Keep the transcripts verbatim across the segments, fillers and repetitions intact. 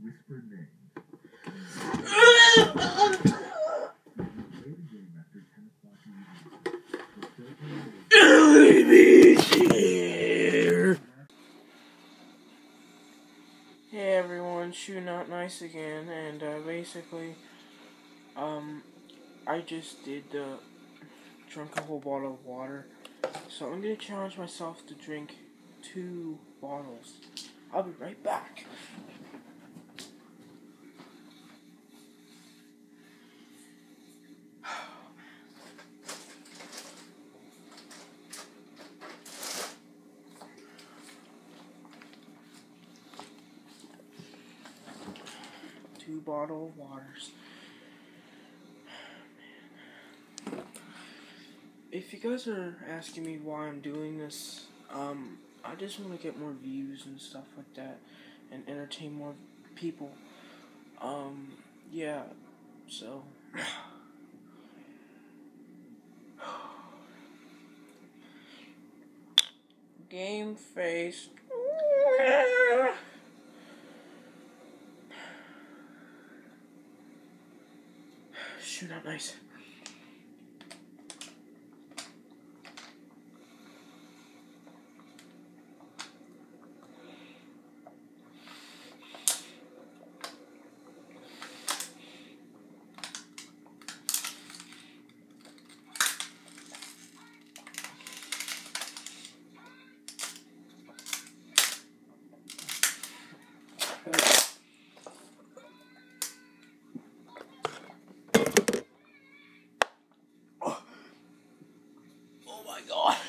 Hey everyone, Shoe Not Nice again, and uh, basically, um, I just did uh, drunk a whole bottle of water, so I'm gonna challenge myself to drink two bottles. I'll be right back. Two bottle of waters. If you guys are asking me why I'm doing this, um, I just want to get more views and stuff like that, and entertain more people. Um, yeah, so. Game face. Shoot, not nice. Oh, oh my god.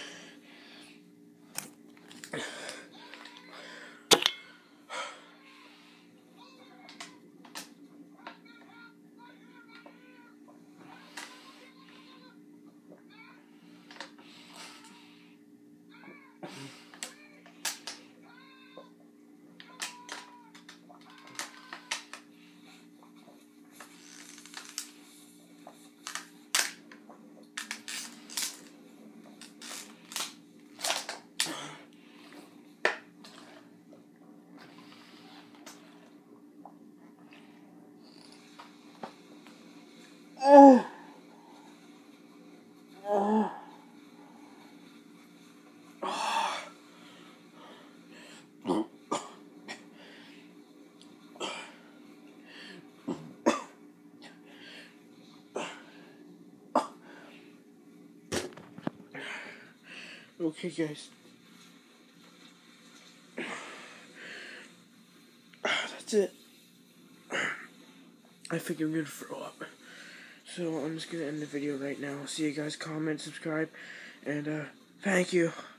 Oh. Oh. Okay, guys. That's it. I think I'm gonna throw up. So I'm just gonna end the video right now. See you guys, comment, subscribe, and uh, thank you.